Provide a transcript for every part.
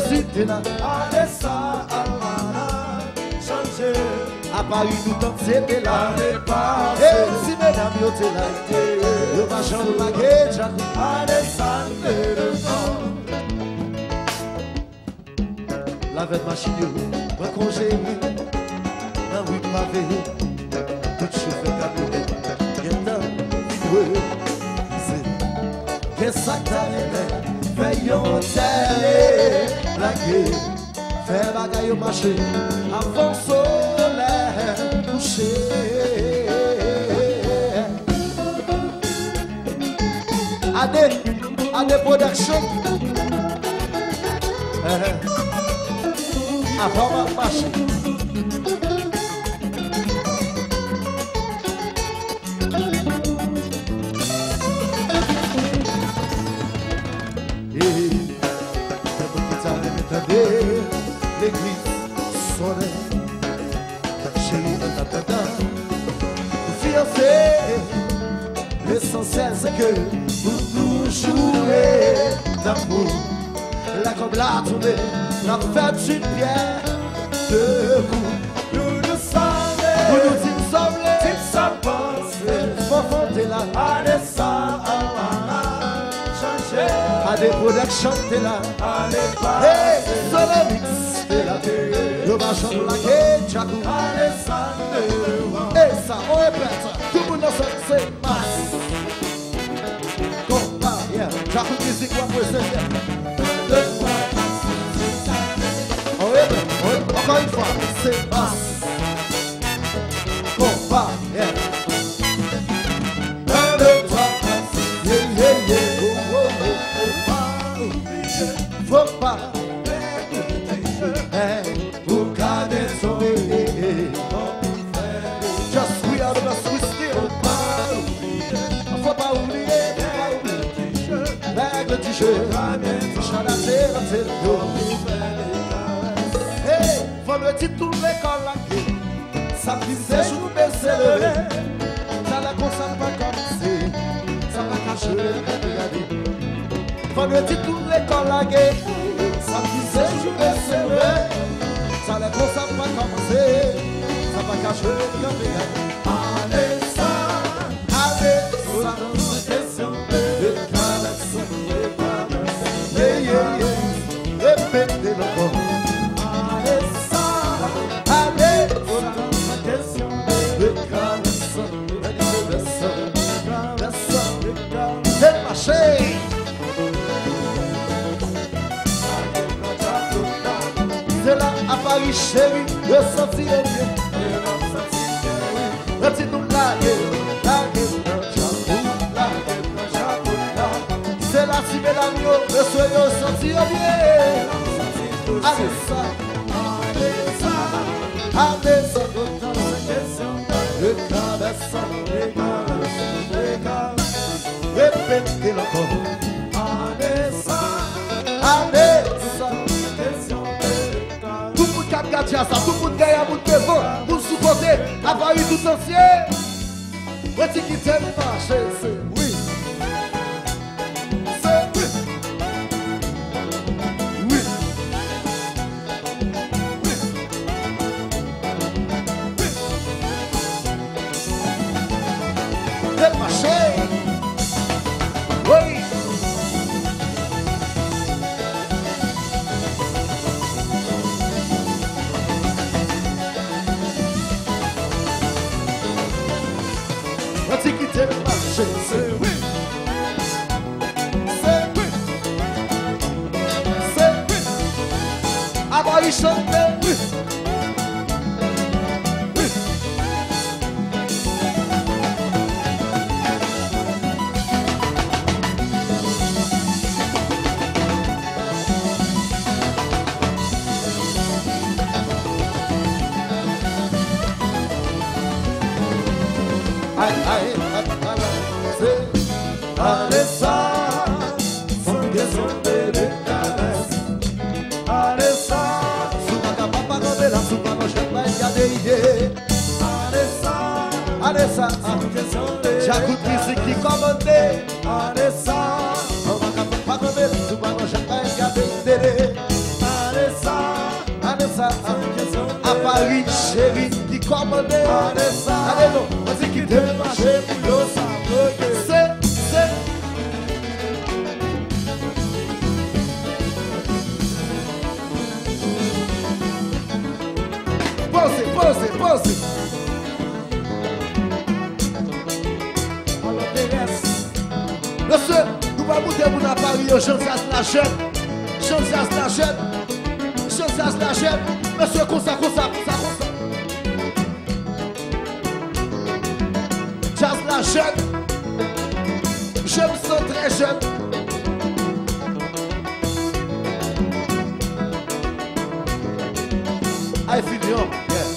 Jésus t'es là. Allez ça, Almana, changer. À Paris nous danser t'es là. Allez pas. Et si mesdames yo t'es là. Yo va chanter la gueule. Allez ça, La vête machine yo, moi congé. Dans rue pavé. Tout chauffeur camionnette. Qu'est-ce que t'as fait? Veillons d'aller blaguer. Faire bagaille au marché avant soleil couché. Ade production. Avant ma marché. L'église sonnait, chérie de ta fiancé. L'essentiel c'est que vous nous jouez d'amour. Là comme la tournée, la fête une pierre de coups. nous nous sommes, Vous nous dites semblez, tu s'en penses. faut fonder là. Allez ça, Almana, changer. À des productions t'es là. Allez pas. Hey, Solemix t'es là. Yo va chanter la gueule, Jacou. Allez ça, Et ça, on répète, tout le monde ensemble, c'est masse. Combat, yeah, Jacou musique, on va présenter. On répète, encore une fois, c'est masse. Combat, yeah. 1, 2, 3, 4, yeah, yeah, yeah. Oh, oh, oh, oh. Faut pas, pour garder son bébé. Just we are the best, we still faut pas oublier, règle du jeu, chalater la tête. Hey, faut le dire tout l'école là, ça visait jour baisser le lait. Ça la concerne pas commencer, ça va cacher le regarder. Faut le dire tout l'école là, ça visait jour baisser le lait. Ça la concerne pas commencer, ça va cacher le regarder. allez ça, Allez, ça, question le caresse, yeah, yeah, yeah, répétez le corps. allez ça, Allez, question le caresse, c'est marché. C'est là à Paris, chérie, le senti le bien. Le petit nous la c'est là si mesdames yo, le soyons senti le bien. Allez ça, allez ça, le caresse, répétez le corps. allez ça, Allez ça. question Tout le monde qui a gardé ça, tout le monde qui a un devant, pour sous-côté, à Paris tout entier. Petit qui t'aime marcher, c'est oui. C'est oui. Oui. Oui. T'aime marcher. Oui. Petit qui t'aime marcher, c'est oui. C'est oui. C'est oui. À Paris chanter, oui. Oui. Aïe, aïe, aïe, c'est allez ça, son question bébé caresse, allez ça, sous ma papa comme la sous ma je vais garder idée. allez ça, Allez ça, son question bébé, j'écoute musique qui commandait. allez ça, On va pas comme la sous ma je vais garder idée. Paris, chérie, qui commande. Allez, non, vas-y, qui te marche pour yo, ça veut c'est. Pensez. Monsieur, nous allons monter pour la Paris, Jean-Zaz la jeune. Monsieur, comme ça. Jazz la jeune. Je me sens très jeune. I feel young, yeah.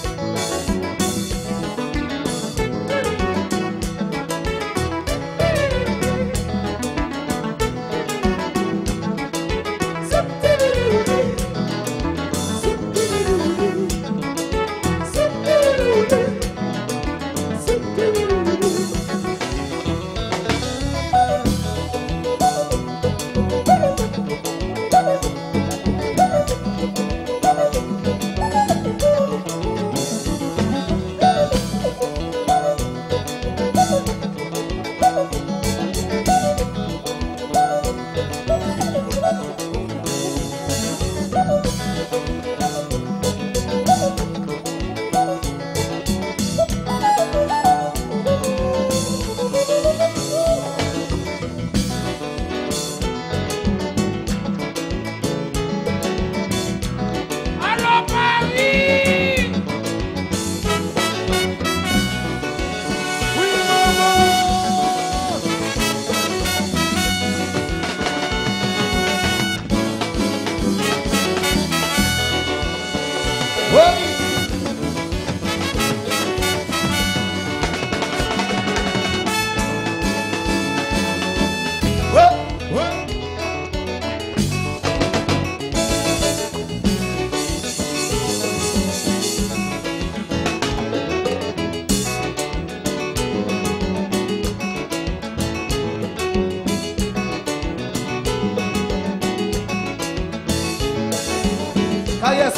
Kayes,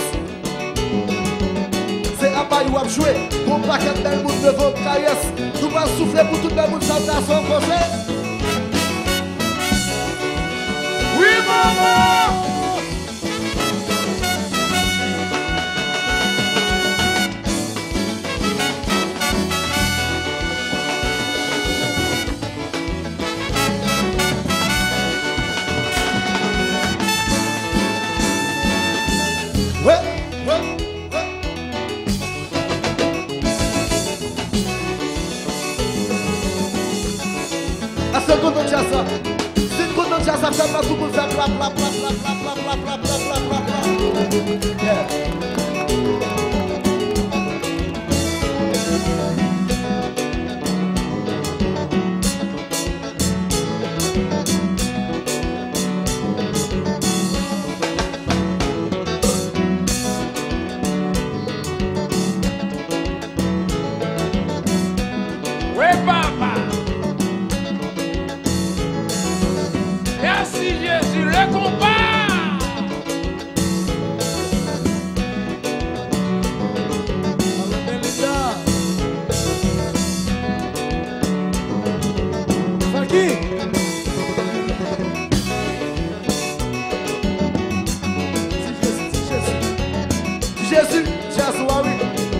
c'est à Paris où on joué. Pour paquet de monde devant Kayes, nous allons souffler pour tout le monde sans ta son projet. Oui, maman! C'est quand on jazz ça fait pas tout le monde faire bla bla bla. Yeah. Ouais, papa. Merci Jésus, le combat. Jésus, Jésus, oui.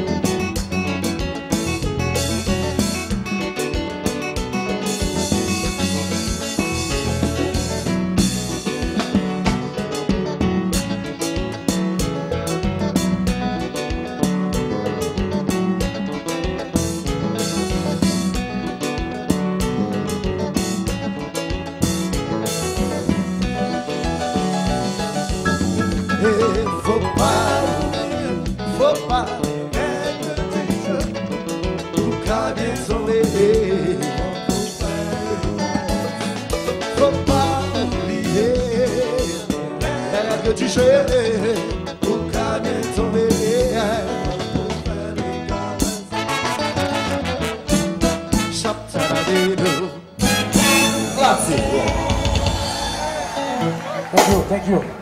Faut pas tout cas bien sauvé. Faut pas oublier que tu sais tout cas bien sauvé. Thank you.